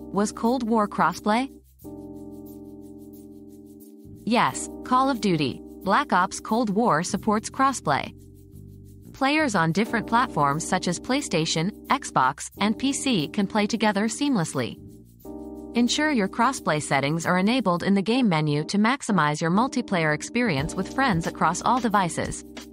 Was Cold War crossplay? Yes, Call of Duty Black Ops Cold War supports crossplay. Players on different platforms such as PlayStation, Xbox, and PC can play together seamlessly. Ensure your crossplay settings are enabled in the game menu to maximize your multiplayer experience with friends across all devices.